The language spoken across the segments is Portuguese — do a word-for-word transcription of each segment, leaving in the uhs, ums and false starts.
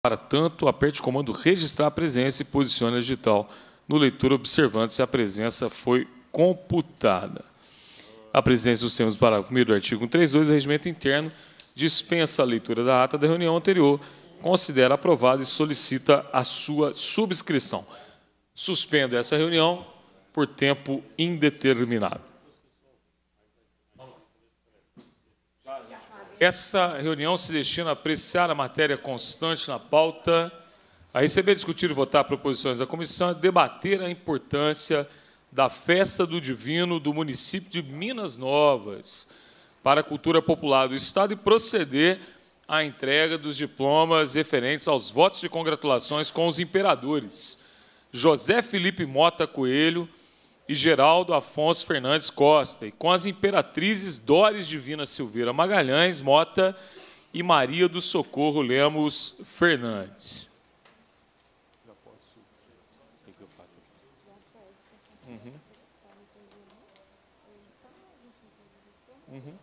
Para tanto, aperte o comando registrar a presença e posicione a digital no leitor, observando se a presença foi computada. A presidência dos termos do parágrafo primeiro do artigo cento e trinta e dois do Regimento Interno dispensa a leitura da ata da reunião anterior, considera aprovada e solicita a sua subscrição. Suspendo essa reunião por tempo indeterminado. Essa reunião se destina a apreciar a matéria constante na pauta, a receber, discutir e votar proposições da comissão, a debater a importância da Festa do Divino do município de Minas Novas para a cultura popular do Estado e proceder à entrega dos diplomas referentes aos votos de congratulações com os imperadores José Felipe Mota Coelho e Geraldo Afonso Fernandes Costa, e com as imperatrizes Doris Divina Silveira Magalhães Mota e Maria do Socorro Lemos Fernandes. Já posso? O que eu faço aqui? Uhum. Uhum.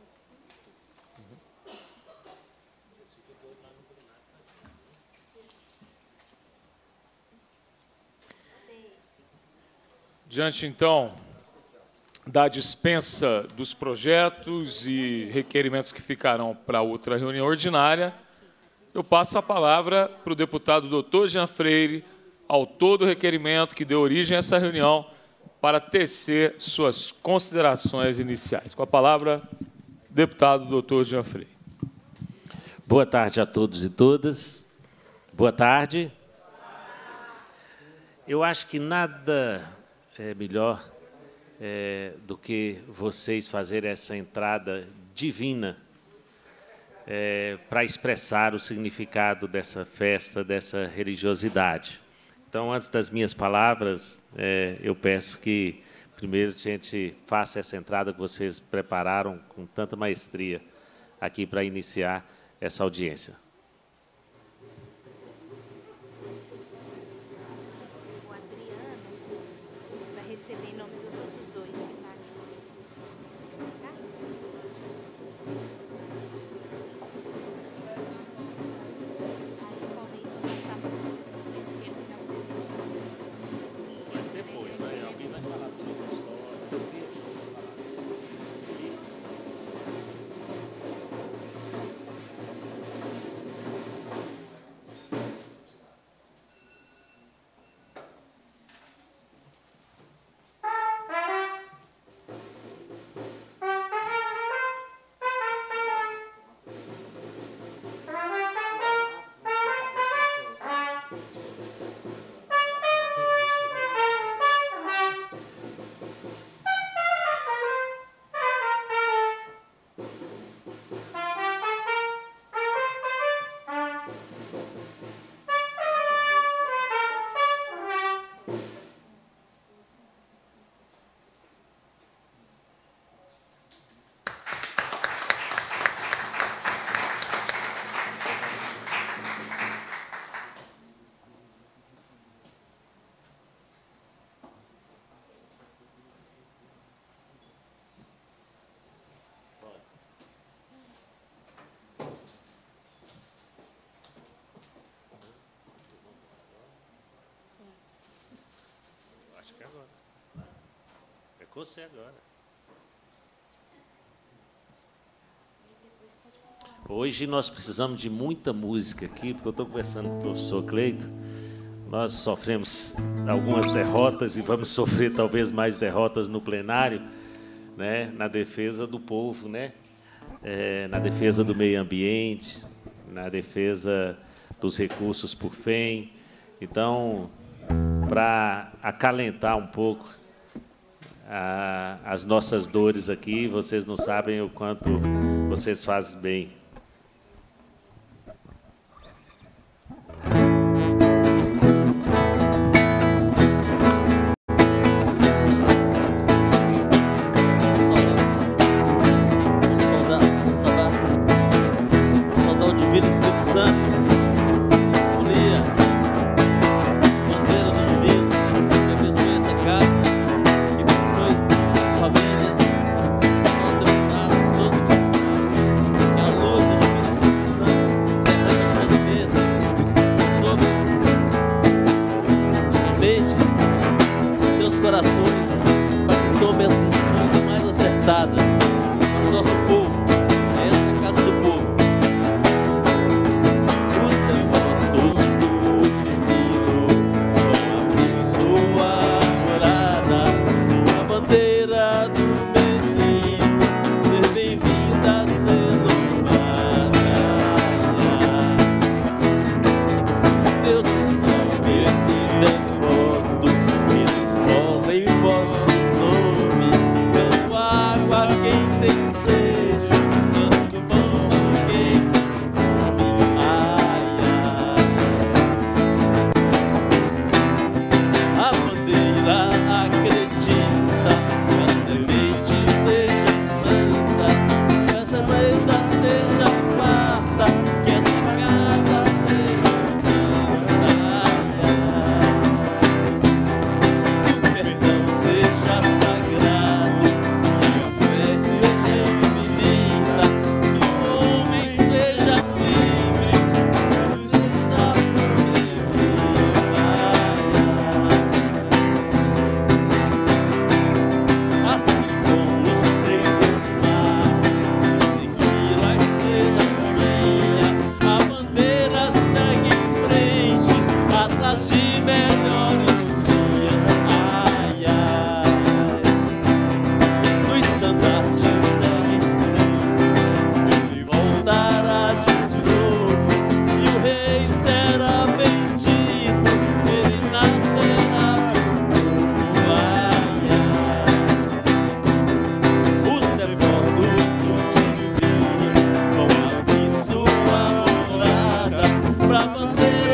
Diante, então, da dispensa dos projetos e requerimentos que ficarão para outra reunião ordinária, eu passo a palavra para o deputado doutor Jean Freire, autor do requerimento que deu origem a essa reunião, para tecer suas considerações iniciais. Com a palavra, deputado doutor Jean Freire. Boa tarde a todos e todas. Boa tarde. Eu acho que nada é melhor é, do que vocês fazerem essa entrada divina é, para expressar o significado dessa festa, dessa religiosidade. Então, antes das minhas palavras, é, eu peço que, primeiro, a gente faça essa entrada que vocês prepararam com tanta maestria aqui para iniciar essa audiência. É com você agora. Hoje nós precisamos de muita música aqui, porque eu estou conversando com o professor Cleito. Nós sofremos algumas derrotas e vamos sofrer talvez mais derrotas no plenário, né, na defesa do povo, né, é, na defesa do meio ambiente, na defesa dos recursos por F E M. Então, para acalentar um pouco as nossas dores aqui, vocês não sabem o quanto vocês fazem bem. Famílias, nós deputados, todos os funcionários, que a luz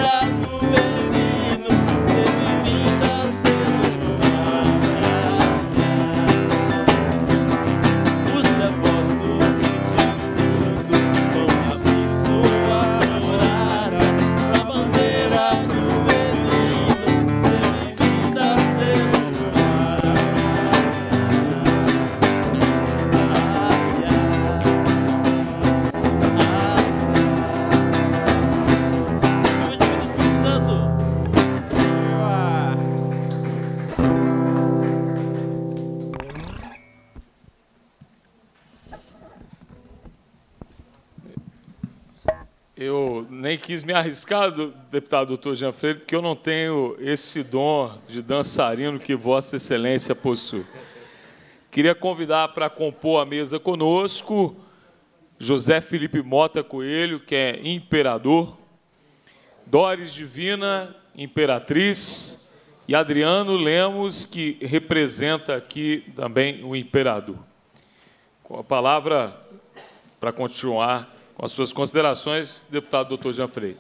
Eu nem quis me arriscar, deputado doutor Jean Freire, porque eu não tenho esse dom de dançarino que Vossa Excelência possui. Queria convidar para compor a mesa conosco José Felipe Mota Coelho, que é imperador, Doris Divina, imperatriz, e Adriano Lemos, que representa aqui também o imperador. Com a palavra, para continuar com as suas considerações, deputado doutor Jean Freire.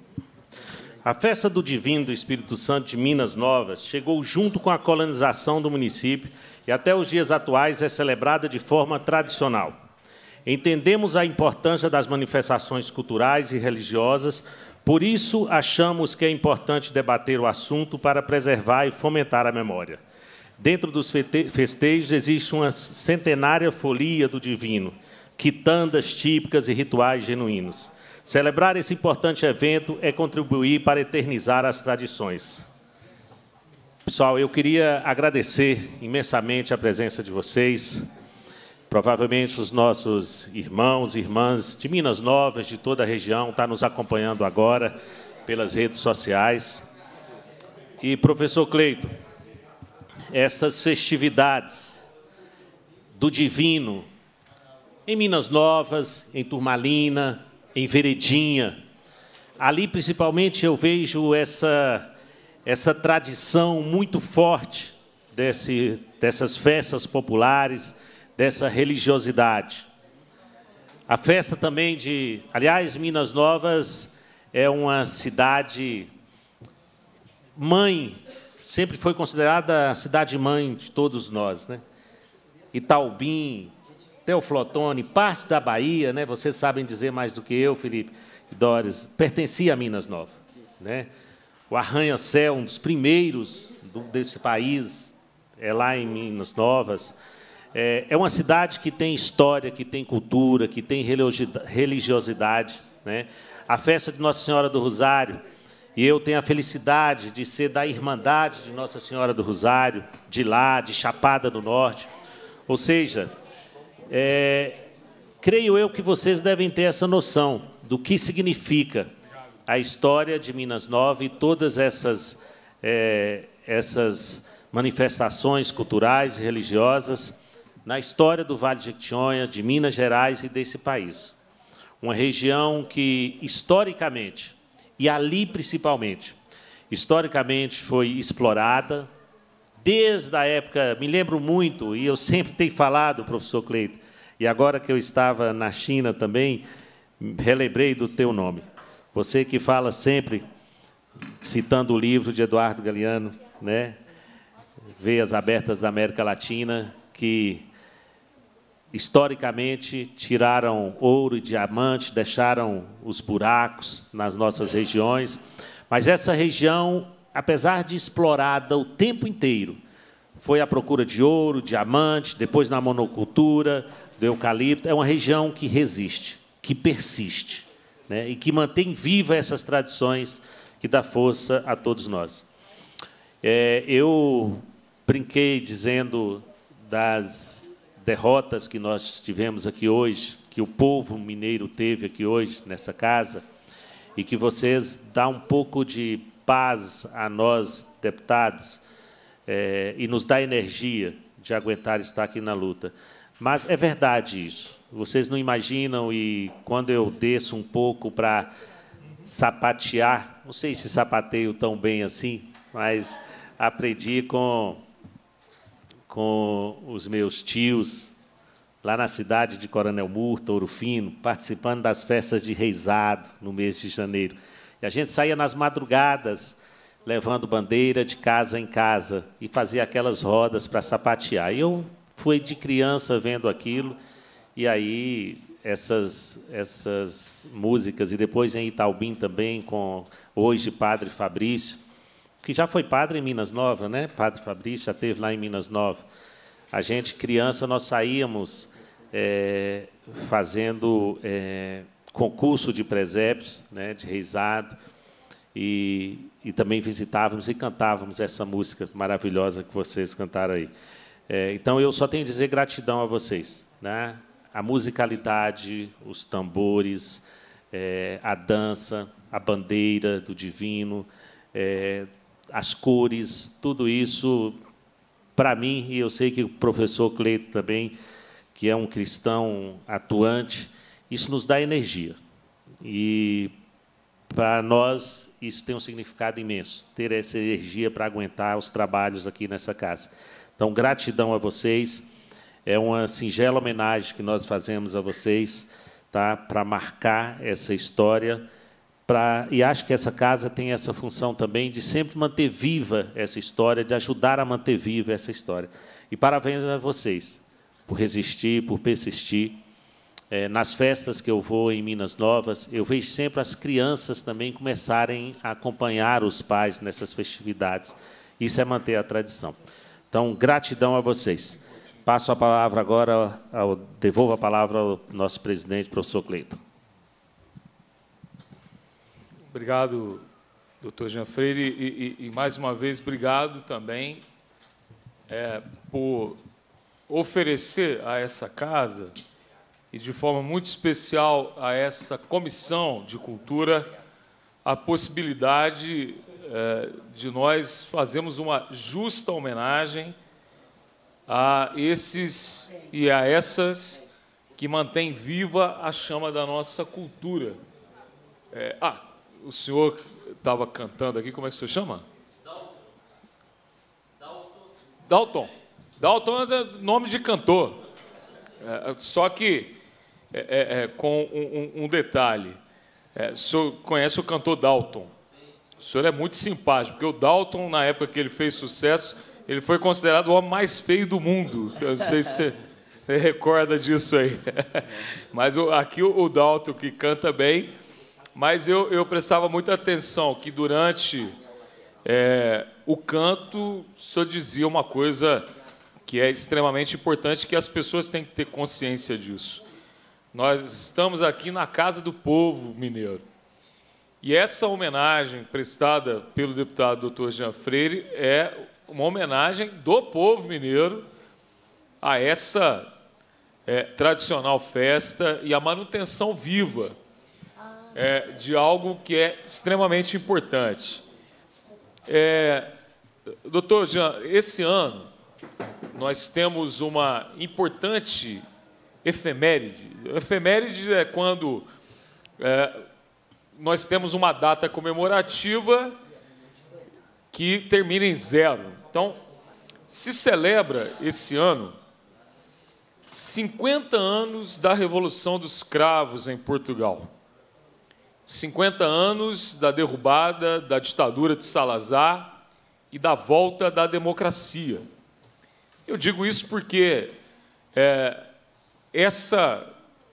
A festa do Divino do Espírito Santo de Minas Novas chegou junto com a colonização do município e até os dias atuais é celebrada de forma tradicional. Entendemos a importância das manifestações culturais e religiosas, por isso achamos que é importante debater o assunto para preservar e fomentar a memória. Dentro dos festejos existe uma centenária folia do Divino, quitandas típicas e rituais genuínos. Celebrar esse importante evento é contribuir para eternizar as tradições. Pessoal, eu queria agradecer imensamente a presença de vocês, provavelmente os nossos irmãos e irmãs de Minas Novas, de toda a região, estão nos acompanhando agora pelas redes sociais. E, professor Cleito, essas festividades do Divino, em Minas Novas, em Turmalina, em Veredinha. Ali, principalmente, eu vejo essa, essa tradição muito forte desse, dessas festas populares, dessa religiosidade. A festa também de... Aliás, Minas Novas é uma cidade mãe, sempre foi considerada a cidade-mãe de todos nós, né? Itaubim, Teoflotone, parte da Bahia, né? Vocês sabem dizer mais do que eu, Felipe e Doris, pertencia a Minas Novas, né? O arranha-céu, um dos primeiros do, desse país, é lá em Minas Novas. É, é uma cidade que tem história, que tem cultura, que tem religiosidade, né? A festa de Nossa Senhora do Rosário, e eu tenho a felicidade de ser da Irmandade de Nossa Senhora do Rosário, de lá, de Chapada do Norte. Ou seja, É, creio eu que vocês devem ter essa noção do que significa a história de Minas Novas e todas essas, é, essas manifestações culturais e religiosas na história do Vale de Jequitinhonha, de Minas Gerais e desse país. Uma região que, historicamente, e ali principalmente, historicamente foi explorada, desde a época, me lembro muito, e eu sempre tenho falado, professor Cleito, e agora que eu estava na China também, relembrei do teu nome. Você que fala sempre, citando o livro de Eduardo Galeano, né? Veias Abertas da América Latina, que, historicamente, tiraram ouro e diamante, deixaram os buracos nas nossas regiões, mas essa região, apesar de explorada o tempo inteiro, foi à procura de ouro, diamante, depois na monocultura, do eucalipto. É uma região que resiste, que persiste, né? E que mantém viva essas tradições, que dá força a todos nós. É, eu brinquei dizendo das derrotas que nós tivemos aqui hoje, que o povo mineiro teve aqui hoje, nessa casa, e que vocês dão um pouco de paz a nós, deputados, é, e nos dá energia de aguentar estar aqui na luta. Mas é verdade isso. Vocês não imaginam, e quando eu desço um pouco para sapatear, não sei se sapateio tão bem assim, mas aprendi com, com os meus tios, lá na cidade de Coronel Murta, Ouro Fino, participando das festas de Reisado, no mês de janeiro. E a gente saía nas madrugadas, levando bandeira de casa em casa, e fazia aquelas rodas para sapatear. E eu fui de criança vendo aquilo, e aí essas, essas músicas, e depois em Itaubim também, com hoje Padre Fabrício, que já foi padre em Minas Novas, né? Padre Fabrício já esteve lá em Minas Novas. A gente, criança, nós saíamos é, fazendo é, concurso de presépios, né, de reizado, e, e também visitávamos e cantávamos essa música maravilhosa que vocês cantaram aí. É, então, eu só tenho a dizer gratidão a vocês, né? A musicalidade, os tambores, é, a dança, a bandeira do divino, é, as cores, tudo isso, para mim, e eu sei que o professor Cleito também, que é um cristão atuante, isso nos dá energia. E, para nós, isso tem um significado imenso, ter essa energia para aguentar os trabalhos aqui nessa casa. Então, gratidão a vocês. É uma singela homenagem que nós fazemos a vocês, tá, para marcar essa história. Pra, e acho que essa casa tem essa função também de sempre manter viva essa história, de ajudar a manter viva essa história. E parabéns a vocês por resistir, por persistir. É, nas festas que eu vou em Minas Novas, eu vejo sempre as crianças também começarem a acompanhar os pais nessas festividades. Isso é manter a tradição. Então, gratidão a vocês. Passo a palavra agora, ao, devolvo a palavra ao nosso presidente, professor Cleito. Obrigado, doutor Jean Freire, e, e, e, mais uma vez, obrigado também é, por oferecer a essa casa, e de forma muito especial a essa Comissão de Cultura, a possibilidade é, de nós fazermos uma justa homenagem a esses e a essas que mantêm viva a chama da nossa cultura. É, ah, o senhor estava cantando aqui, como é que o senhor chama? Dalton. Dalton. Dalton é nome de cantor. É, só que, é, é, com um, um, um detalhe, é, o senhor conhece o cantor Dalton? O senhor é muito simpático, porque o Dalton, na época que ele fez sucesso, ele foi considerado o homem mais feio do mundo. Eu não sei se você, você recorda disso aí. Mas o, aqui o, o Dalton, que canta bem. Mas eu, eu prestava muita atenção que, durante é, o canto, o senhor dizia uma coisa que é extremamente importante, que as pessoas têm que ter consciência disso. Nós estamos aqui na Casa do Povo Mineiro. E essa homenagem prestada pelo deputado doutor Jean Freire é uma homenagem do povo mineiro a essa é, tradicional festa e a manutenção viva É, de algo que é extremamente importante. É, doutor Jean, esse ano nós temos uma importante efeméride. Efeméride é quando é, nós temos uma data comemorativa que termina em zero. Então, se celebra esse ano cinquenta anos da Revolução dos Cravos em Portugal. cinquenta anos da derrubada da ditadura de Salazar e da volta da democracia. Eu digo isso porque é, essa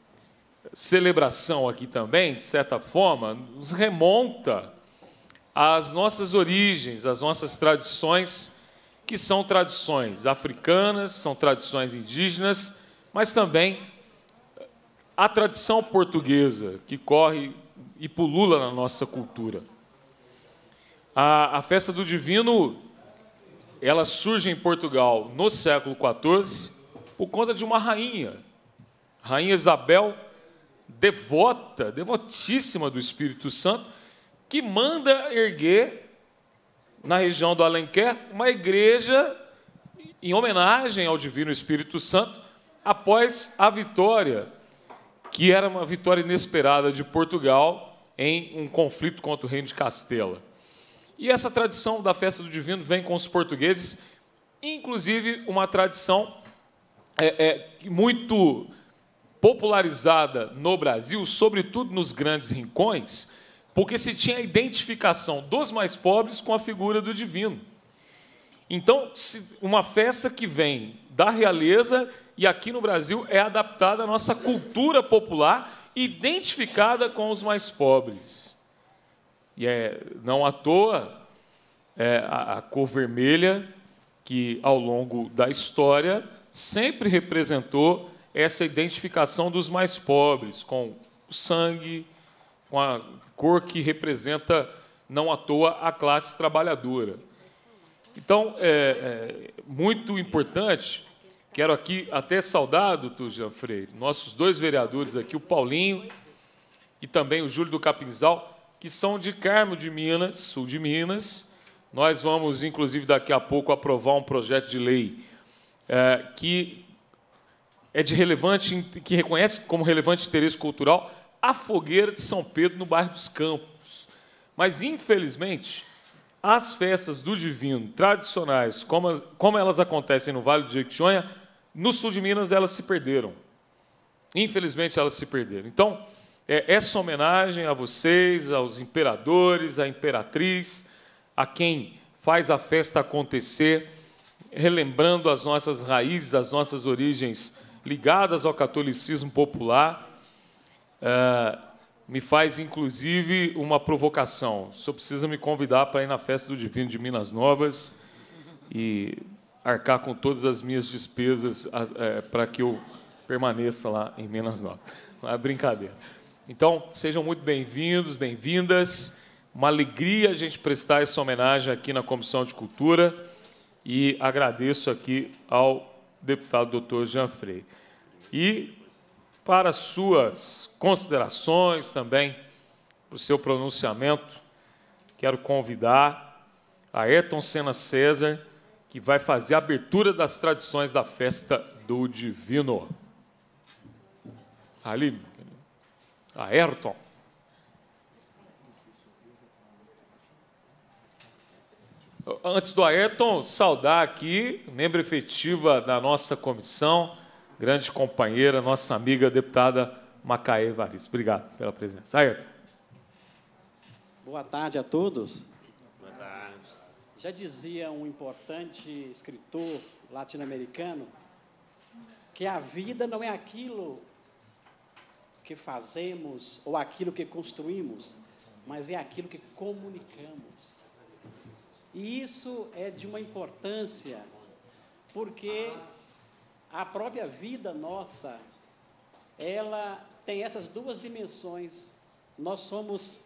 celebração aqui também, de certa forma, nos remonta às nossas origens, às nossas tradições, que são tradições africanas, são tradições indígenas, mas também a tradição portuguesa, que corre e pulula na nossa cultura. A, a festa do Divino, ela surge em Portugal no século quatorze por conta de uma rainha, Rainha Isabel, devota, devotíssima do Espírito Santo, que manda erguer, na região do Alenquer, uma igreja em homenagem ao Divino Espírito Santo, após a vitória, que era uma vitória inesperada de Portugal em um conflito contra o reino de Castela. E essa tradição da festa do Divino vem com os portugueses, inclusive uma tradição é, é, muito popularizada no Brasil, sobretudo nos grandes rincões, porque se tinha a identificação dos mais pobres com a figura do divino. Então, se uma festa que vem da realeza e aqui no Brasil é adaptada à nossa cultura popular, identificada com os mais pobres. E é, não à toa, é, a, a cor vermelha, que ao longo da história sempre representou essa identificação dos mais pobres, com o sangue, com a cor que representa, não à toa, a classe trabalhadora. Então, é, é muito importante, quero aqui até saudar, doutor Jean Freire, nossos dois vereadores aqui, o Paulinho e também o Júlio do Capinzal, que são de Carmo de Minas, sul de Minas. Nós vamos, inclusive, daqui a pouco, aprovar um projeto de lei é, que é de relevante, que reconhece como relevante interesse cultural a fogueira de São Pedro, no bairro dos Campos. Mas, infelizmente, as festas do Divino tradicionais, como, como elas acontecem no Vale do Jequitinhonha, no sul de Minas elas se perderam. Infelizmente, elas se perderam. Então, é, essa homenagem a vocês, aos imperadores, à imperatriz, a quem faz a festa acontecer, relembrando as nossas raízes, as nossas origens ligadas ao catolicismo popular, é, me faz, inclusive, uma provocação. O senhor precisa me convidar para ir na festa do Divino de Minas Novas e arcar com todas as minhas despesas é, para que eu permaneça lá em Minas Novas. Não é brincadeira. Então, sejam muito bem-vindos, bem-vindas. Uma alegria a gente prestar essa homenagem aqui na Comissão de Cultura e agradeço aqui ao deputado doutor Jean Freire. E, para suas considerações também, para o seu pronunciamento, quero convidar a Ayrton Senna César, que vai fazer a abertura das tradições da Festa do Divino. Ali, Ayrton. Antes do Ayrton, saudar aqui, membro efetiva da nossa comissão, grande companheira, nossa amiga deputada Macaé Evaristo. Obrigado pela presença. Ayrton. Boa tarde a todos. Boa tarde. Já dizia um importante escritor latino-americano que a vida não é aquilo que fazemos ou aquilo que construímos, mas é aquilo que comunicamos. E isso é de uma importância, porque a própria vida nossa, ela tem essas duas dimensões. Nós somos,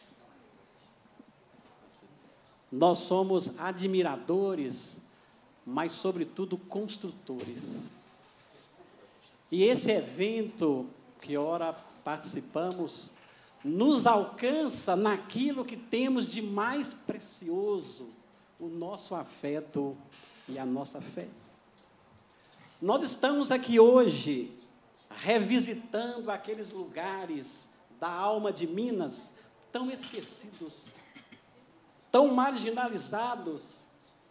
nós somos admiradores, mas, sobretudo, construtores. E esse evento que ora participamos nos alcança naquilo que temos de mais precioso, o nosso afeto e a nossa fé. Nós estamos aqui hoje revisitando aqueles lugares da alma de Minas tão esquecidos, tão marginalizados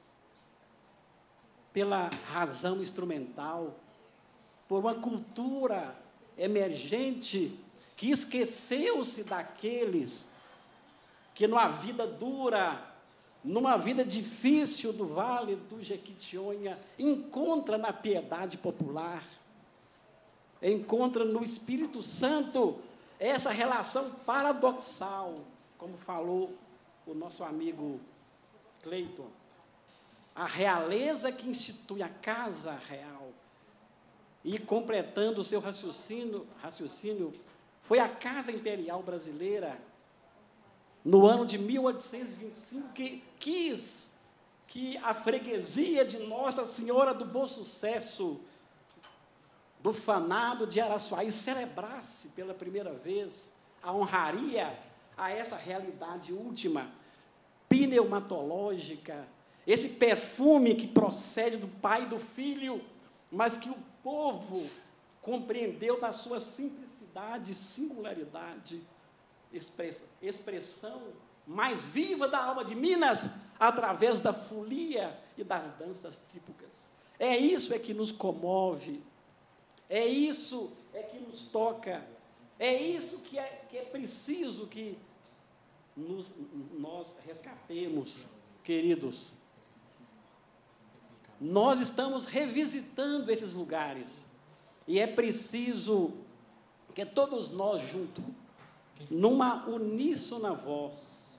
pela razão instrumental, por uma cultura emergente que esqueceu-se daqueles que, numa vida dura, numa vida difícil do Vale do Jequitinhonha, encontra na piedade popular, encontra no Espírito Santo essa relação paradoxal, como falou o nosso amigo Cleiton, a realeza que institui a casa real. E, completando o seu raciocínio, raciocínio, foi a Casa Imperial Brasileira, no ano de mil oitocentos e vinte e cinco, que quis que a freguesia de Nossa Senhora do Bom Sucesso, do Fanado de Araçuaí, celebrasse pela primeira vez a honraria a essa realidade última, pneumatológica, esse perfume que procede do Pai e do Filho, mas que o povo compreendeu na sua simplicidade e singularidade, expressão mais viva da alma de Minas, através da folia e das danças típicas. É isso é que nos comove, é isso é que nos toca, é isso que é, que é preciso que nos, nós resgatemos, queridos. Nós estamos revisitando esses lugares e é preciso que todos nós juntos, numa uníssona voz,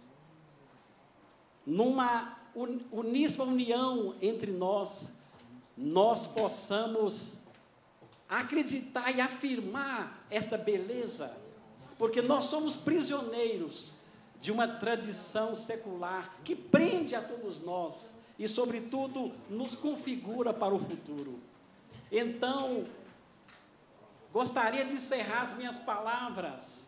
numa uníssona união entre nós, nós possamos acreditar e afirmar esta beleza, porque nós somos prisioneiros de uma tradição secular que prende a todos nós e, sobretudo, nos configura para o futuro. Então, gostaria de encerrar as minhas palavras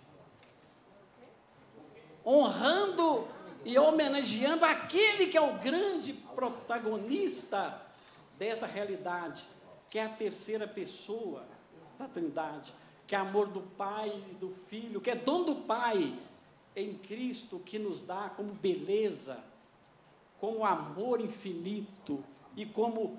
honrando e homenageando aquele que é o grande protagonista desta realidade, que é a terceira pessoa da Trindade, que é amor do Pai e do Filho, que é dom do Pai em Cristo, que nos dá como beleza, como amor infinito e como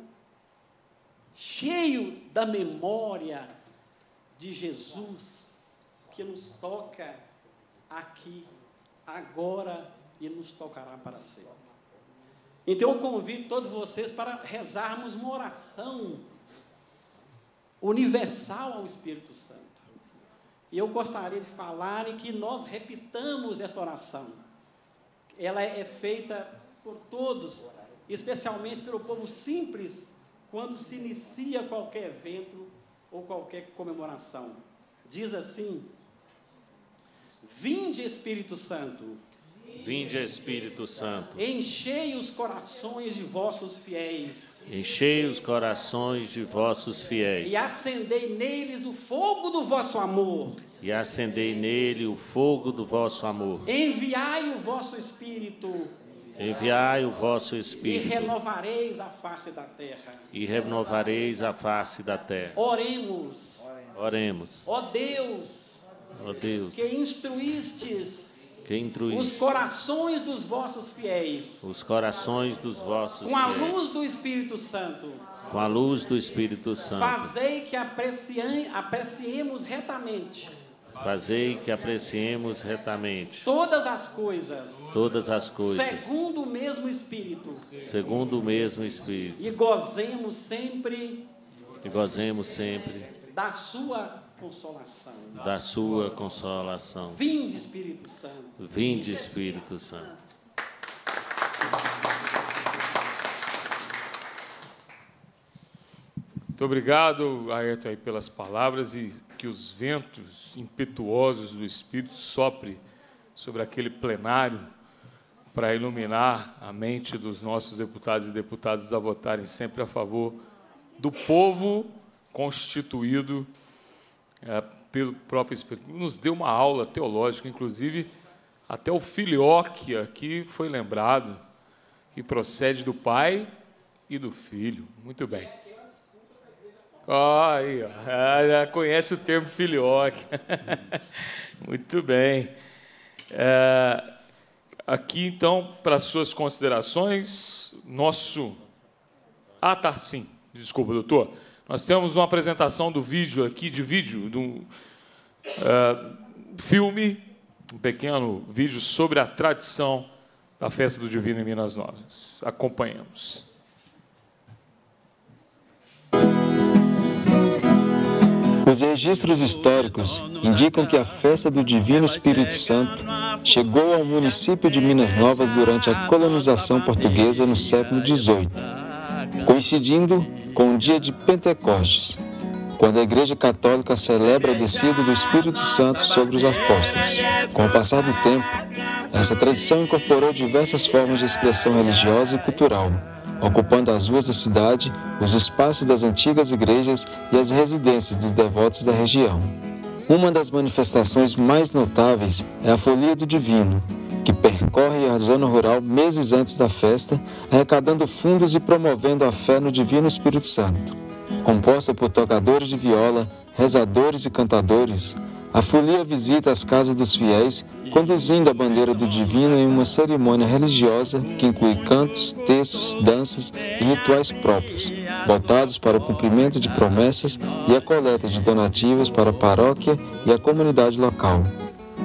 cheio da memória de Jesus, que nos toca aqui, agora e nos tocará para sempre. Então eu convido todos vocês para rezarmos uma oração universal ao Espírito Santo. E eu gostaria de falar e que nós repitamos esta oração. Ela é feita por todos, especialmente pelo povo simples, quando se inicia qualquer evento ou qualquer comemoração. Diz assim: vinde, Espírito Santo. Vinde, Espírito Santo. Enchei os corações de vossos fiéis. Enchei os corações de vossos fiéis. E acendei neles o fogo do vosso amor. E acendei nele o fogo do vosso amor. Enviai o vosso Espírito. Enviai o vosso E Espírito. renovareis a face da terra. E renovareis a face da terra. Oremos. Oremos. Ó Deus, Ó Deus, que instruístes que os instruíste corações dos vossos fiéis os corações dos vossos com a fiéis, luz do Espírito Santo, com a luz do Espírito Santo. fazei que apreciem- apreciemos retamente Fazei que apreciemos retamente todas as coisas, todas as coisas, segundo o mesmo Espírito, segundo o mesmo Espírito, e gozemos sempre e gozemos sempre da sua consolação. da sua consolação. Vinde, Espírito Santo. Vinde, Espírito Santo. Muito obrigado, Ayrton, aí, pelas palavras, e que os ventos impetuosos do Espírito sopre sobre aquele plenário para iluminar a mente dos nossos deputados e deputadas a votarem sempre a favor do povo constituído é, pelo próprio Espírito. Nos deu uma aula teológica, inclusive até o filioque aqui foi lembrado, que procede do Pai e do Filho. Muito bem. Oh, aí, ó. Ah, já conhece o termo filioque. Muito bem. É, aqui, então, para as suas considerações, nosso... Ah, tá, sim. Desculpa, doutor. Nós temos uma apresentação do vídeo aqui, de vídeo, de um uh, filme, um pequeno vídeo sobre a tradição da Festa do Divino em Minas Novas. Acompanhamos. Os registros históricos indicam que a festa do Divino Espírito Santo chegou ao município de Minas Novas durante a colonização portuguesa no século dezoito, coincidindo com o dia de Pentecostes, quando a Igreja Católica celebra a descida do Espírito Santo sobre os apóstolos. Com o passar do tempo, essa tradição incorporou diversas formas de expressão religiosa e cultural, ocupando as ruas da cidade, os espaços das antigas igrejas e as residências dos devotos da região. Uma das manifestações mais notáveis é a Folia do Divino, que percorre a zona rural meses antes da festa, arrecadando fundos e promovendo a fé no Divino Espírito Santo. Composta por tocadores de viola, rezadores e cantadores, a folia visita as casas dos fiéis, conduzindo a bandeira do Divino em uma cerimônia religiosa que inclui cantos, textos, danças e rituais próprios, voltados para o cumprimento de promessas e a coleta de donativos para a paróquia e a comunidade local.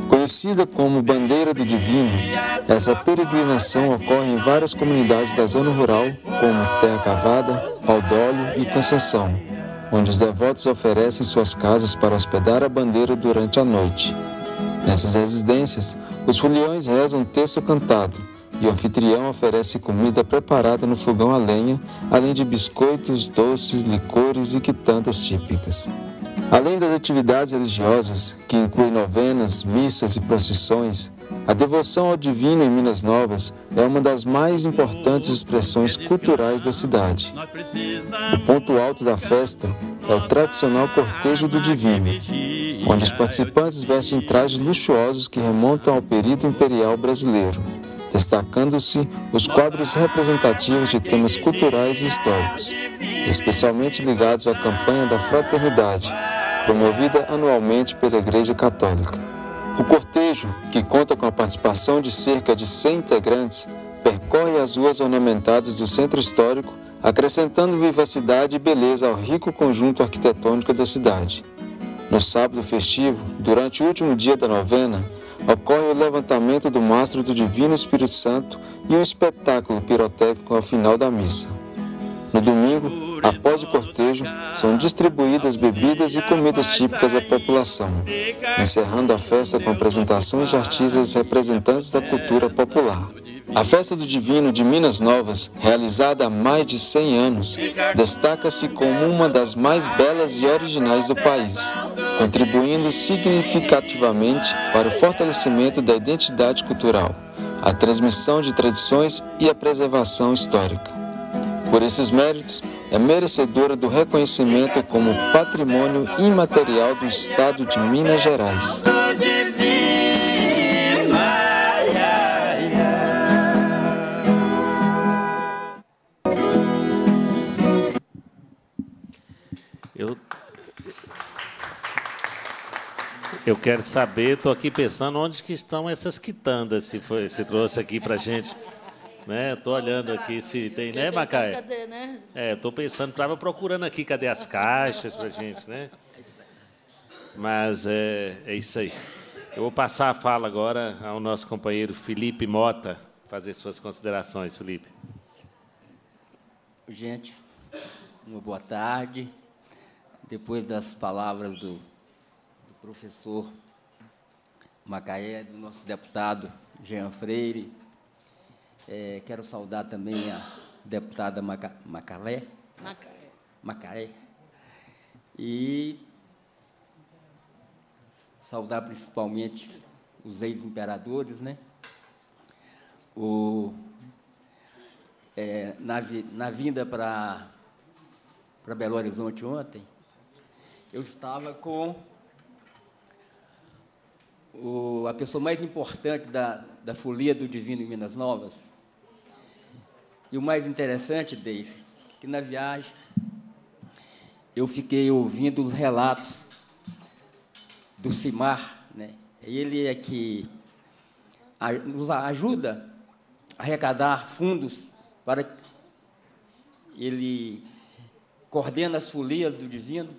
Conhecida como Bandeira do Divino, essa peregrinação ocorre em várias comunidades da zona rural, como Terra Cavada, Paudóleo e Cansanção, onde os devotos oferecem suas casas para hospedar a bandeira durante a noite. Nessas residências, os foliões rezam um texto cantado e o anfitrião oferece comida preparada no fogão a lenha, além de biscoitos, doces, licores e quitandas típicas. Além das atividades religiosas, que incluem novenas, missas e procissões, a devoção ao divino em Minas Novas é uma das mais importantes expressões culturais da cidade. O ponto alto da festa é o tradicional cortejo do divino, onde os participantes vestem trajes luxuosos que remontam ao período imperial brasileiro, destacando-se os quadros representativos de temas culturais e históricos, especialmente ligados à campanha da fraternidade, promovida anualmente pela Igreja Católica. O cortejo, que conta com a participação de cerca de cem integrantes, percorre as ruas ornamentadas do centro histórico, acrescentando vivacidade e beleza ao rico conjunto arquitetônico da cidade. No sábado festivo, durante o último dia da novena, ocorre o levantamento do mastro do Divino Espírito Santo e um espetáculo pirotécnico ao final da missa. No domingo, após o cortejo, são distribuídas bebidas e comidas típicas à população, encerrando a festa com apresentações de artistas representantes da cultura popular. A Festa do Divino de Minas Novas, realizada há mais de cem anos, destaca-se como uma das mais belas e originais do país, contribuindo significativamente para o fortalecimento da identidade cultural, a transmissão de tradições e a preservação histórica. Por esses méritos, é merecedora do reconhecimento como Patrimônio Imaterial do Estado de Minas Gerais. Eu, eu quero saber, estou aqui pensando onde que estão essas quitandas, se foi, se trouxe aqui para a gente. Né? Estou olhando aqui se tem, né, Macaé? Cadê, né? É, estou pensando, estava procurando aqui, cadê as caixas para a gente, né? Mas é, é isso aí. Eu vou passar a fala agora ao nosso companheiro Felipe Mota, fazer suas considerações, Felipe. Gente, uma boa tarde. Depois das palavras do, do professor Macaé, do nosso deputado Jean Freire, É, quero saudar também a deputada Maca, Macalé, Macaé. Macaé, e saudar principalmente os ex-imperadores, né? O, é, na, vi, na vinda para para Belo Horizonte ontem, eu estava com o, a pessoa mais importante da, da Folia do Divino em Minas Novas. E o mais interessante, Deise, que na viagem eu fiquei ouvindo os relatos do Cimar, né? Ele é que nos ajuda a arrecadar fundos para ele coordena as folias do Divino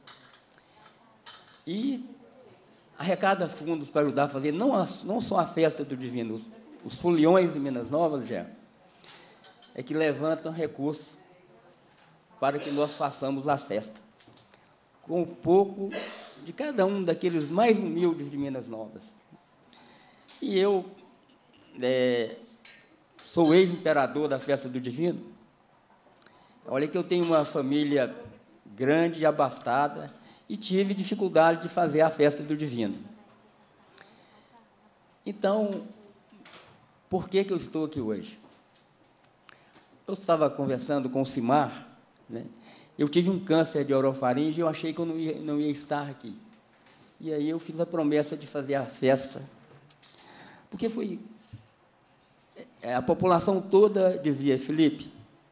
e arrecada fundos para ajudar a fazer não, a, não só a festa do Divino, os, os foliões de Minas Novas, já, é que levantam recursos para que nós façamos a festa, com um pouco de cada um daqueles mais humildes de Minas Novas. E eu é, sou ex-imperador da Festa do Divino. Olha que eu tenho uma família grande e abastada e tive dificuldade de fazer a Festa do Divino. Então, por que que eu estou aqui hoje? Eu estava conversando com o Cimar, né? Eu tive um câncer de orofaringe e eu achei que eu não ia, não ia estar aqui. E aí eu fiz a promessa de fazer a festa, porque foi... A população toda dizia, Felipe,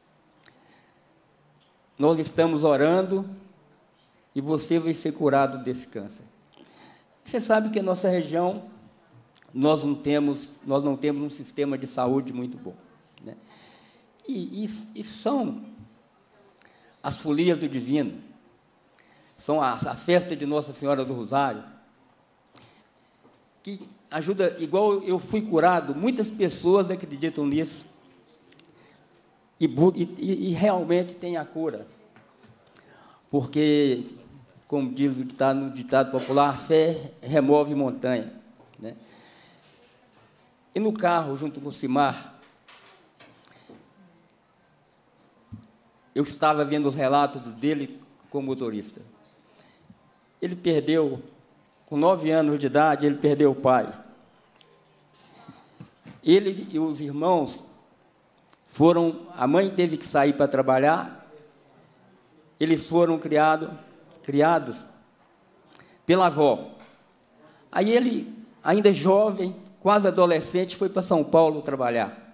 nós estamos orando e você vai ser curado desse câncer. Você sabe que a nossa região, nós não temos, nós não temos um sistema de saúde muito bom, né? E, e, e são as folias do Divino, são a, a festa de Nossa Senhora do Rosário, que ajuda, igual eu fui curado, muitas pessoas acreditam nisso e, e, e realmente tem a cura. Porque, como diz o ditado, no ditado popular, a fé remove montanha, né? E no carro, junto com o Simar, eu estava vendo os relatos dele como motorista. Ele perdeu, com nove anos de idade, ele perdeu o pai. Ele e os irmãos foram... A mãe teve que sair para trabalhar. Eles foram criado, criados pela avó. Aí ele, ainda jovem, quase adolescente, foi para São Paulo trabalhar.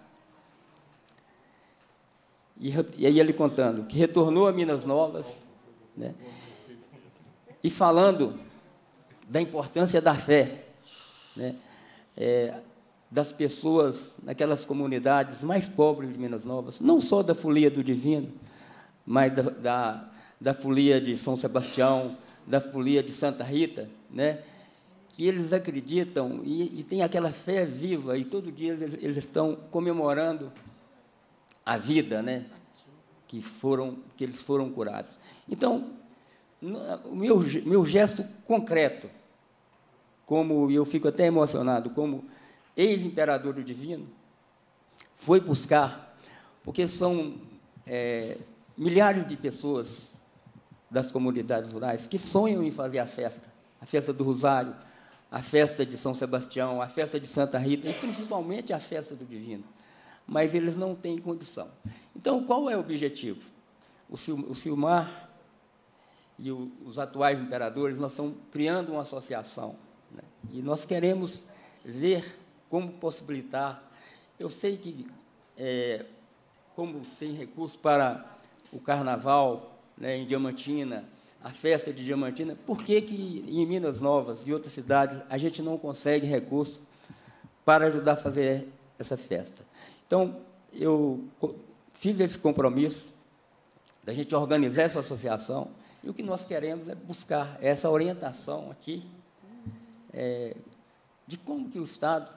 E, e aí ele contando que retornou a Minas Novas, né, e falando da importância da fé, né, é, das pessoas naquelas comunidades mais pobres de Minas Novas, não só da Folia do Divino, mas da, da, da Folia de São Sebastião, da Folia de Santa Rita, né, que eles acreditam e, e têm aquela fé viva, e todo dia eles, eles estão comemorando a vida, né, que, foram, que eles foram curados. Então, o meu, meu gesto concreto, como eu fico até emocionado, como ex-imperador do Divino, foi buscar, porque são é, milhares de pessoas das comunidades rurais que sonham em fazer a festa, a festa do Rosário, a festa de São Sebastião, a festa de Santa Rita, e principalmente a festa do Divino, mas eles não têm condição. Então, qual é o objetivo? O Silmar e o, os atuais imperadores, nós estamos criando uma associação, né? E nós queremos ver como possibilitar. Eu sei que, é, como tem recurso para o carnaval, né, em Diamantina, a festa de Diamantina, por que que em Minas Novas e outras cidades a gente não consegue recurso para ajudar a fazer essa festa? Então, eu fiz esse compromisso da gente organizar essa associação, e o que nós queremos é buscar essa orientação aqui, é, de como que o Estado...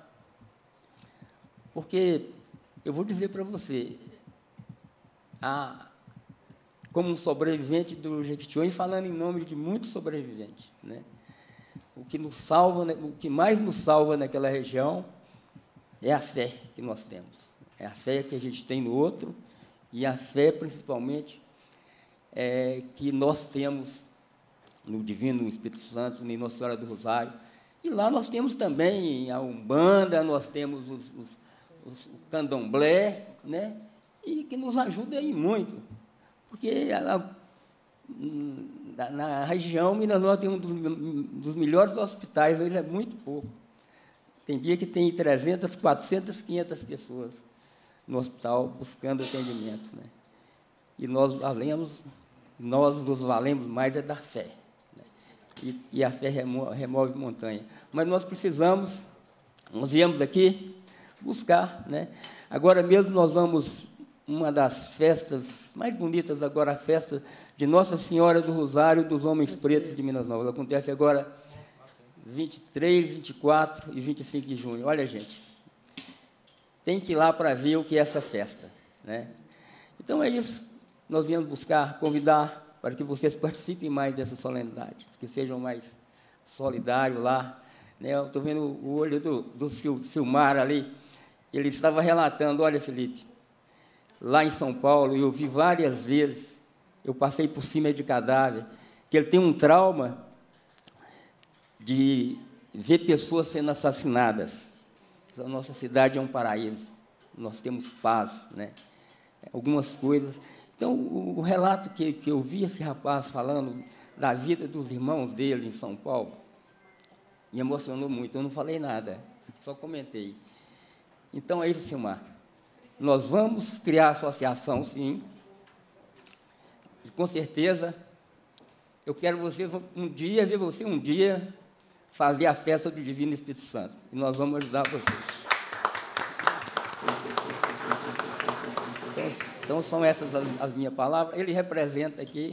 Porque, eu vou dizer para você, a, como um sobrevivente do Jequitinhonha, e falando em nome de muitos sobreviventes, né, o que nos salva, o que mais nos salva naquela região é a fé que nós temos. É a fé que a gente tem no outro, e a fé, principalmente, é, que nós temos no Divino, no Espírito Santo, em Nossa Senhora do Rosário. E lá nós temos também a Umbanda, nós temos os, os, os, o Candomblé, né, e que nos ajuda aí muito, porque a, na, na região, Minas Novas tem um dos, dos melhores hospitais, hoje é muito pouco. Tem dia que tem trezentas, quatrocentas, quinhentas pessoas no hospital buscando atendimento, né? E nós valemos, nós nos valemos mais é da fé, né? E, e a fé remove, remove montanha. Mas nós precisamos, nós viemos aqui buscar, né? Agora mesmo nós vamos, uma das festas mais bonitas agora, a festa de Nossa Senhora do Rosário dos Homens Pretos de Minas Novas. Acontece agora vinte e três, vinte e quatro e vinte e cinco de junho. Olha, gente, tem que ir lá para ver o que é essa festa, né? Então, é isso. Nós viemos buscar, convidar para que vocês participem mais dessa solenidade, que sejam mais solidários lá, né? Eu estou vendo o olho do, do Silmar ali. Ele estava relatando, olha, Felipe, lá em São Paulo, eu vi várias vezes, eu passei por cima de cadáver, que ele tem um trauma de ver pessoas sendo assassinadas. A nossa cidade é um paraíso, nós temos paz, né? Algumas coisas. Então, o, o relato que, que eu vi esse rapaz falando da vida dos irmãos dele em São Paulo me emocionou muito. Eu não falei nada, só comentei. Então, é isso, Silmar. Nós vamos criar a associação, sim, e, com certeza, eu quero você um dia, ver você um dia fazer a festa do Divino Espírito Santo. E nós vamos ajudar vocês. Então, então são essas as, as minhas palavras. Ele representa aqui,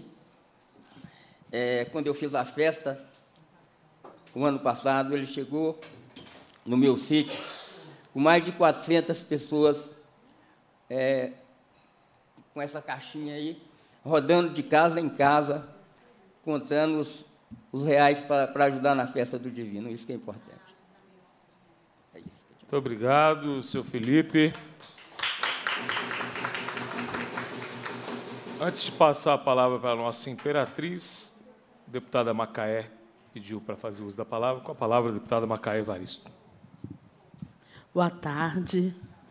é, quando eu fiz a festa, o ano passado, ele chegou no meu sítio, com mais de quatrocentas pessoas, é, com essa caixinha aí, rodando de casa em casa, contando os, os reais para ajudar na festa do Divino. Isso que é importante. É isso. Muito obrigado, senhor Felipe. Antes de passar a palavra para a nossa imperatriz, a deputada Macaé pediu para fazer uso da palavra. Com a palavra, a deputada Macaé Evaristo. Boa tarde.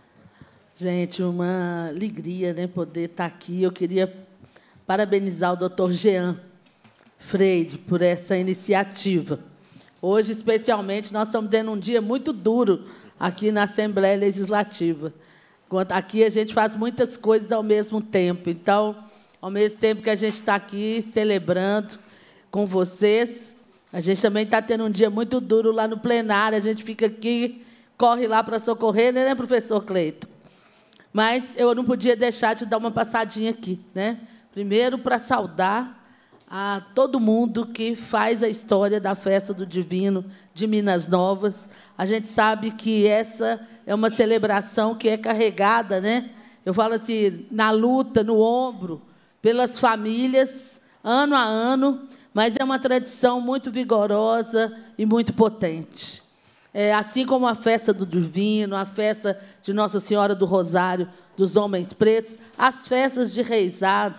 Gente, uma alegria, né, poder estar aqui. Eu queria parabenizar o doutor Jean Freire por essa iniciativa. Hoje, especialmente, nós estamos tendo um dia muito duro aqui na Assembleia Legislativa. Aqui a gente faz muitas coisas ao mesmo tempo. Então, ao mesmo tempo que a gente está aqui celebrando com vocês, a gente também está tendo um dia muito duro lá no plenário. A gente fica aqui, corre lá para socorrer, né, professor Cleiton? Mas eu não podia deixar de dar uma passadinha aqui, né? Primeiro, para saudar a todo mundo que faz a história da Festa do Divino de Minas Novas. A gente sabe que essa é uma celebração que é carregada, né? Eu falo assim, na luta, no ombro, pelas famílias, ano a ano, mas é uma tradição muito vigorosa e muito potente. É, assim como a Festa do Divino, a festa de Nossa Senhora do Rosário dos Homens Pretos, as festas de reisado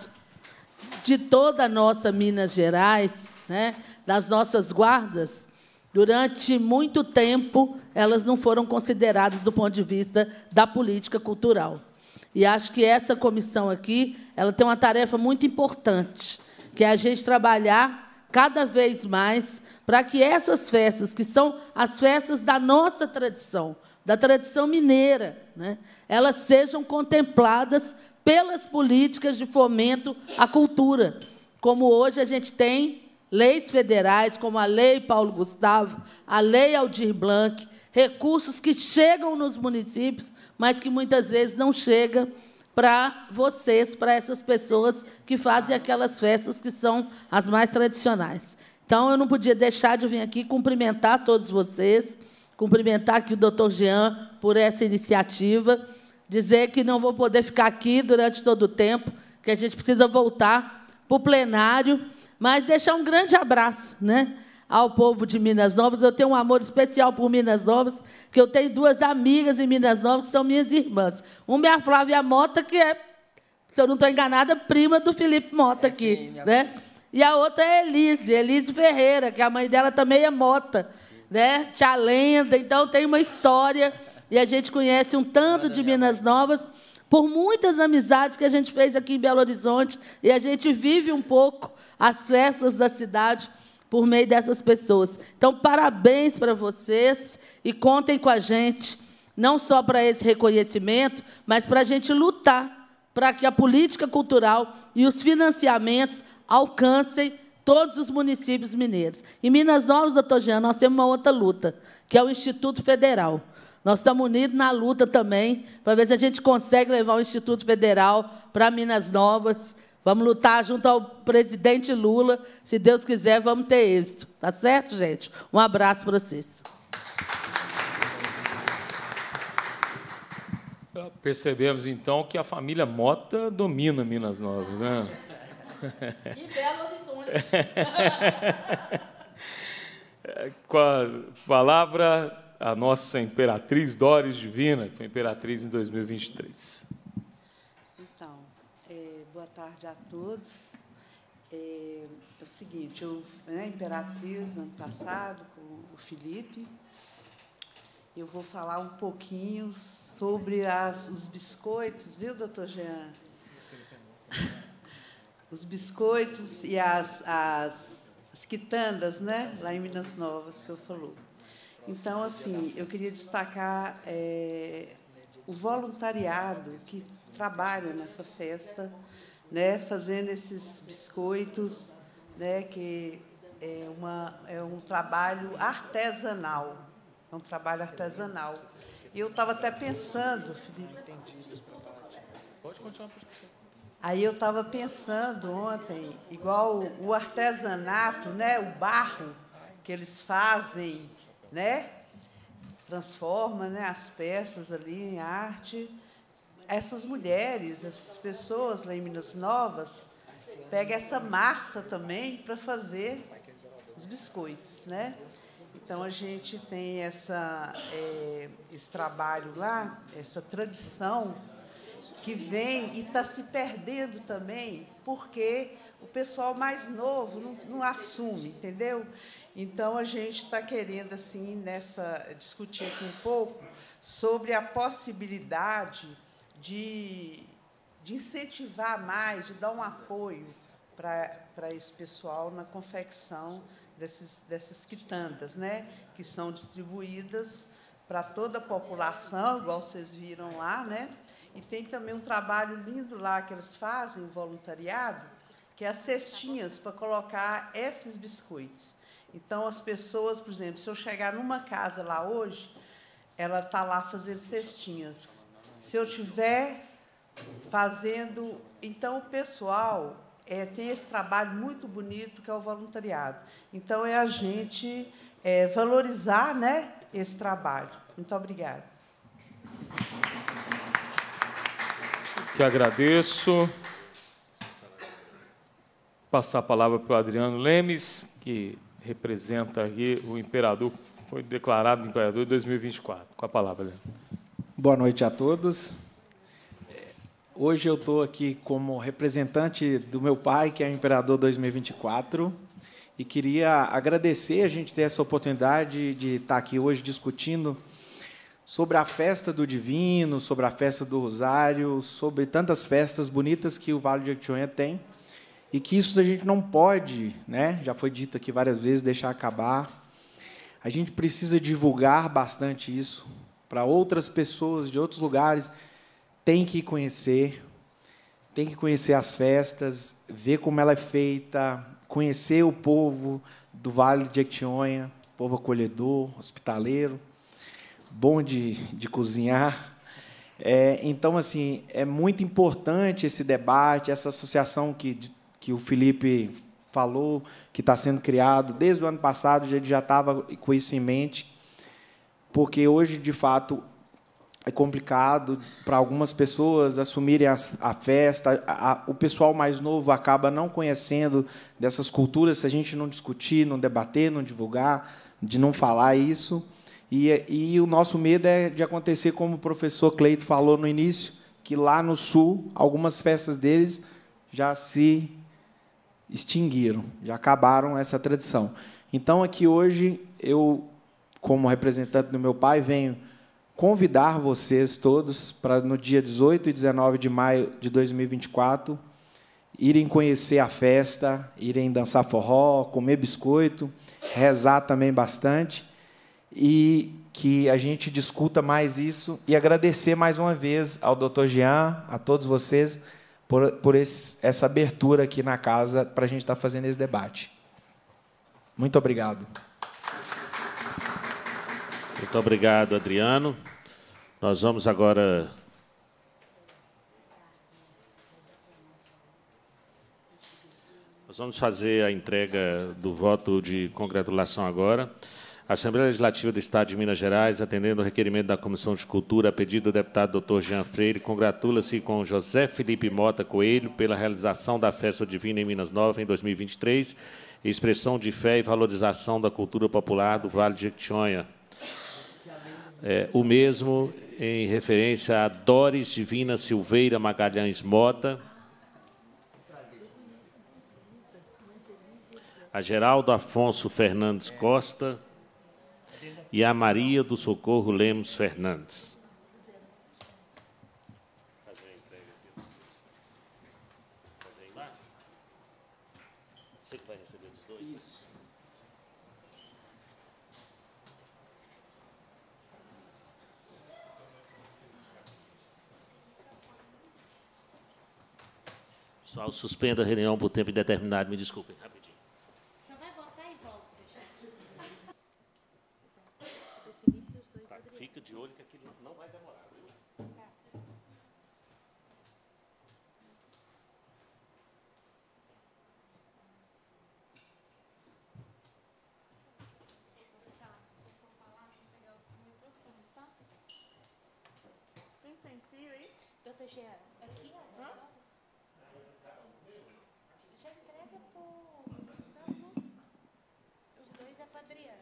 de toda a nossa Minas Gerais, né, das nossas guardas, durante muito tempo, elas não foram consideradas do ponto de vista da política cultural. E acho que essa comissão aqui ela tem uma tarefa muito importante, que é a gente trabalhar cada vez mais para que essas festas, que são as festas da nossa tradição, da tradição mineira, né, elas sejam contempladas pelas políticas de fomento à cultura, como hoje a gente tem leis federais, como a Lei Paulo Gustavo, a Lei Aldir Blanc, recursos que chegam nos municípios, mas que muitas vezes não chegam para vocês, para essas pessoas que fazem aquelas festas que são as mais tradicionais. Então, eu não podia deixar de vir aqui cumprimentar todos vocês, cumprimentar aqui o doutor Jean por essa iniciativa, dizer que não vou poder ficar aqui durante todo o tempo, que a gente precisa voltar para o plenário, mas deixar um grande abraço, né, ao povo de Minas Novas. Eu tenho um amor especial por Minas Novas, que eu tenho duas amigas em Minas Novas, que são minhas irmãs. Uma é a Flávia Mota, que é, se eu não estou enganada, prima do Felipe Mota aqui, né? E a outra é a Elise, Elise Ferreira, que a mãe dela também é Mota, né? Tia Lenda. Então, tem uma história, e a gente conhece um tanto de Minas Novas por muitas amizades que a gente fez aqui em Belo Horizonte, e a gente vive um pouco as festas da cidade por meio dessas pessoas. Então, parabéns para vocês, e contem com a gente, não só para esse reconhecimento, mas para a gente lutar para que a política cultural e os financiamentos alcancem todos os municípios mineiros. Em Minas Novas, doutor Jean, nós temos uma outra luta, que é o Instituto Federal. Nós estamos unidos na luta também, para ver se a gente consegue levar o Instituto Federal para Minas Novas. Vamos lutar junto ao presidente Lula. Se Deus quiser, vamos ter êxito. Tá certo, gente? Um abraço para vocês. Percebemos, então, que a família Mota domina Minas Novas, né? E Belo Horizonte. Com a palavra, a nossa imperatriz Doris Divina, que foi imperatriz em dois mil e vinte e três. Então, é, boa tarde a todos. É, é o seguinte, eu fui, né, imperatriz ano passado com o Felipe. Eu vou falar um pouquinho sobre as, os biscoitos, viu, doutor Jean? Os biscoitos e as, as, as quitandas, né, lá em Minas Novas, o senhor falou. Então, assim, eu queria destacar é, o voluntariado que trabalha nessa festa, né, fazendo esses biscoitos, né, que é, uma, é um trabalho artesanal. É um trabalho artesanal. E eu estava até pensando, Felipe. Pode continuar. Aí eu estava pensando ontem, igual o artesanato, né, o barro que eles fazem, né? transforma, né, as peças ali em arte. Essas mulheres, essas pessoas lá em Minas Novas, pegam essa massa também para fazer os biscoitos, né? Então, a gente tem essa, é, esse trabalho lá, essa tradição que vem e está se perdendo também, porque o pessoal mais novo não, não assume, entendeu? Então, a gente está querendo, assim, nessa, discutir aqui um pouco sobre a possibilidade de, de incentivar mais, de dar um apoio para esse pessoal na confecção desses, dessas quitandas, né, que são distribuídas para toda a população, igual vocês viram lá, né? E tem também um trabalho lindo lá que eles fazem, um voluntariado, que é as cestinhas para colocar esses biscoitos. Então, as pessoas, por exemplo, se eu chegar numa casa lá hoje, ela está lá fazendo cestinhas. Se eu estiver fazendo... Então, o pessoal é, tem esse trabalho muito bonito, que é o voluntariado. Então, é a gente é, valorizar, né, esse trabalho. Muito obrigada. Que agradeço. Passar a palavra para o Adriano Lemes, que representa aqui o imperador, foi declarado imperador em dois mil e vinte e quatro. Com a palavra, Adriano. Boa noite a todos. Hoje eu estou aqui como representante do meu pai, que é o imperador dois mil e vinte e quatro, e queria agradecer a gente ter essa oportunidade de estar aqui hoje discutindo sobre a festa do Divino, sobre a festa do Rosário, sobre tantas festas bonitas que o Vale de Jequitinhonha tem, e que isso a gente não pode, né, já foi dito aqui várias vezes, deixar acabar. A gente precisa divulgar bastante isso para outras pessoas de outros lugares. Tem que conhecer, tem que conhecer as festas, ver como ela é feita, conhecer o povo do Vale de Jequitinhonha, povo acolhedor, hospitaleiro, bom de, de cozinhar. É, então, assim, é muito importante esse debate, essa associação que, que o Felipe falou, que está sendo criado. Desde o ano passado, a gente já estava com isso em mente, porque hoje, de fato, é complicado para algumas pessoas assumirem a, a festa. A, a, o pessoal mais novo acaba não conhecendo dessas culturas, se a gente não discutir, não debater, não divulgar, de não falar isso. E, e o nosso medo é de acontecer como o professor Cleito falou no início, que lá no Sul, algumas festas deles já se extinguiram, já acabaram essa tradição. Então, aqui hoje, eu, como representante do meu pai, venho convidar vocês todos para, no dia dezoito e dezenove de maio de dois mil e vinte e quatro, irem conhecer a festa, irem dançar forró, comer biscoito, rezar também bastante, e que a gente discuta mais isso, e agradecer mais uma vez ao doutor Jean, a todos vocês, por, por esse, essa abertura aqui na casa para a gente estar fazendo esse debate. Muito obrigado. Muito obrigado, Adriano. Nós vamos agora... Nós vamos fazer a entrega do voto de congratulação agora. A Assembleia Legislativa do Estado de Minas Gerais, atendendo ao requerimento da Comissão de Cultura, a pedido do deputado doutor Jean Freire, congratula-se com José Felipe Mota Coelho pela realização da Festa Divina em Minas Novas em dois mil e vinte e três, expressão de fé e valorização da cultura popular do Vale de Jequitinhonha. É, o mesmo em referência a Doris Divina Silveira Magalhães Mota, a Geraldo Afonso Fernandes Costa e a Maria do Socorro Lemos Fernandes. Fazer a entrega aqui a vocês. Fazer a imagem? Você que vai receber dos dois? Isso. Pessoal, suspendo a reunião por tempo indeterminado. Me desculpem, rapidinho. Só vai votar e volta, gente. Tá, fica de olho que aquilo não vai demorar, viu? doutor Jean? Aqui, ó. Já entrega pro... Os dois é para Adriano.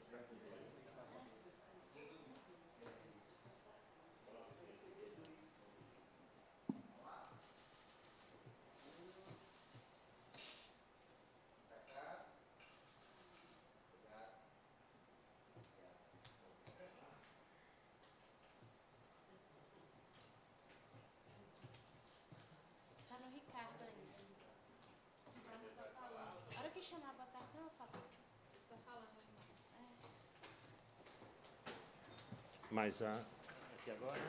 A hora que chamar a votação, eu falo isso. Estou falando. É. Mas a... aqui agora...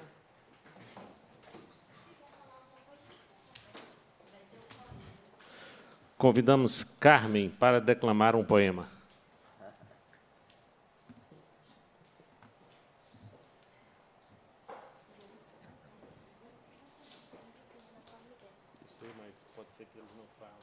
Convidamos Carmen para declamar um poema. Eu sei, mas pode ser que eles não falem.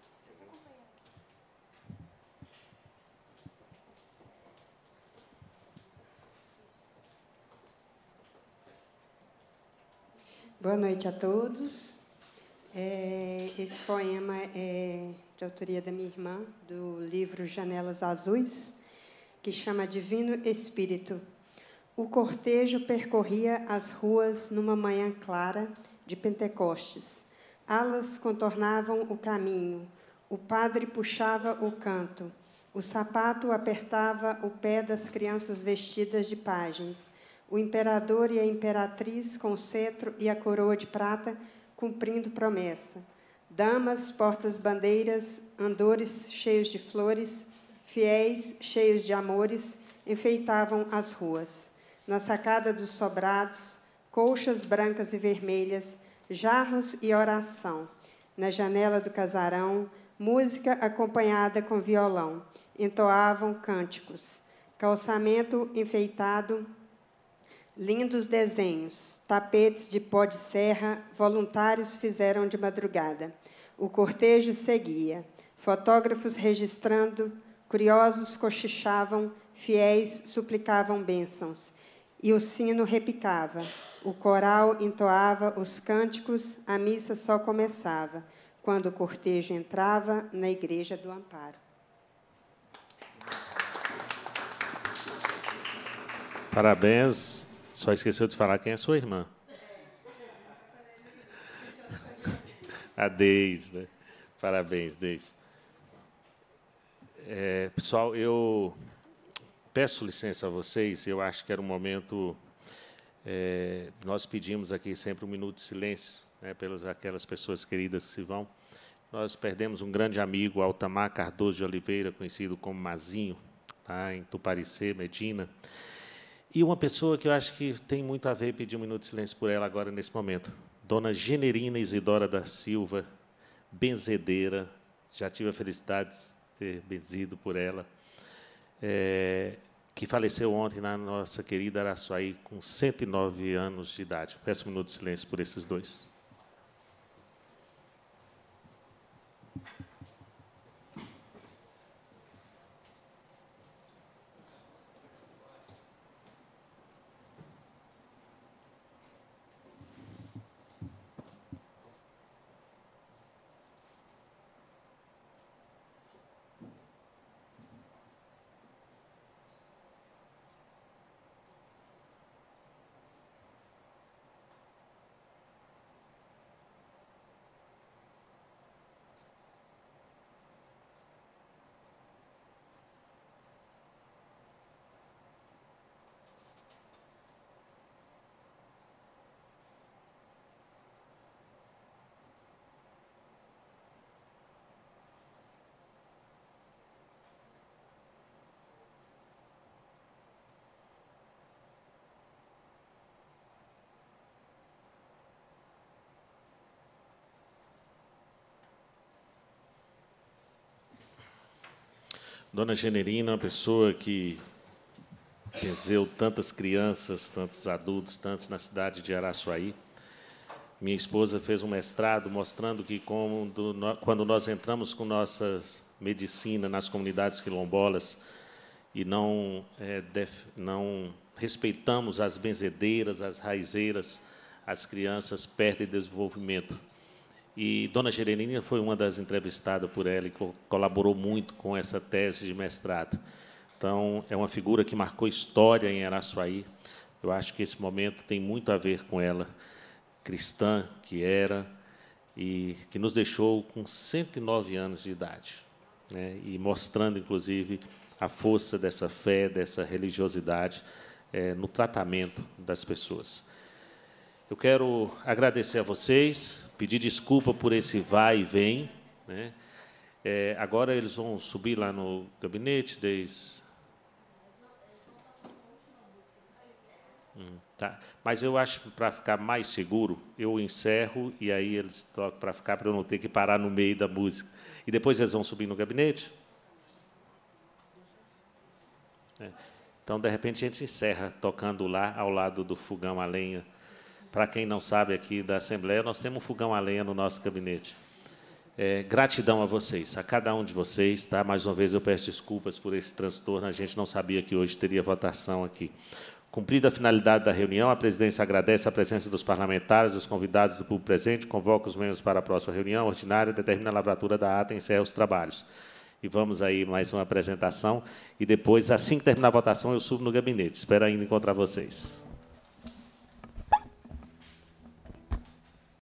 Boa noite a todos. É, esse poema é de autoria da minha irmã, do livro Janelas Azuis, que chama Divino Espírito. O cortejo percorria as ruas numa manhã clara de Pentecostes. Alas contornavam o caminho, o padre puxava o canto, o sapato apertava o pé das crianças vestidas de pajens, o imperador e a imperatriz com o cetro e a coroa de prata cumprindo promessa, damas, portas-bandeiras, andores cheios de flores, fiéis cheios de amores, enfeitavam as ruas. Na sacada dos sobrados, colchas brancas e vermelhas, jarros e oração. Na janela do casarão, música acompanhada com violão. Entoavam cânticos. Calçamento enfeitado, lindos desenhos, tapetes de pó de serra, voluntários fizeram de madrugada. O cortejo seguia. Fotógrafos registrando, curiosos cochichavam, fiéis suplicavam bênçãos. E o sino repicava. O coral entoava os cânticos, a missa só começava, quando o cortejo entrava na Igreja do Amparo. Parabéns. Só esqueceu de falar quem é sua irmã. A Deise, né? Parabéns, Deise. É, pessoal, eu peço licença a vocês, eu acho que era um momento... É, nós pedimos aqui sempre um minuto de silêncio, né, pelas aquelas pessoas queridas que se vão. Nós perdemos um grande amigo, Altamar Cardoso de Oliveira, conhecido como Mazinho, tá, em Tuparicê, Medina. E uma pessoa que eu acho que tem muito a ver, pedir um minuto de silêncio por ela agora, nesse momento. Dona Generina Isidora da Silva, benzedeira, já tive a felicidade de ter benzido por ela, é, que faleceu ontem na nossa querida Araçuaí, com cento e nove anos de idade. Peço um minuto de silêncio por esses dois. Dona Generina, uma pessoa que benzeu tantas crianças, tantos adultos, tantos na cidade de Araçuaí. Minha esposa fez um mestrado mostrando que quando nós entramos com nossa medicina nas comunidades quilombolas e não, é, def, não respeitamos as benzedeiras, as raizeiras, as crianças perdem desenvolvimento. E Dona Gerenina foi uma das entrevistadas por ela e co colaborou muito com essa tese de mestrado. Então, é uma figura que marcou história em Araçuaí. Eu acho que esse momento tem muito a ver com ela, cristã que era, e que nos deixou com cento e nove anos de idade, né? E mostrando, inclusive, a força dessa fé, dessa religiosidade é, no tratamento das pessoas. Eu quero agradecer a vocês, pedir desculpa por esse vai e vem, né? É, agora eles vão subir lá no gabinete, desde... Hum, tá. Mas eu acho que, para ficar mais seguro, eu encerro e aí eles tocam para ficar, para eu não ter que parar no meio da música. E depois eles vão subir no gabinete. É. Então, de repente, a gente encerra tocando lá, ao lado do fogão a lenha. Para quem não sabe, aqui da Assembleia, nós temos um fogão a lenha no nosso gabinete. É, gratidão a vocês, a cada um de vocês. Tá? Mais uma vez, eu peço desculpas por esse transtorno. A gente não sabia que hoje teria votação aqui. Cumprida a finalidade da reunião, a presidência agradece a presença dos parlamentares, dos convidados do público presente, convoca os membros para a próxima reunião ordinária, determina a lavratura da ata e encerra os trabalhos. E vamos aí mais uma apresentação. E depois, assim que terminar a votação, eu subo no gabinete. Espero ainda encontrar vocês.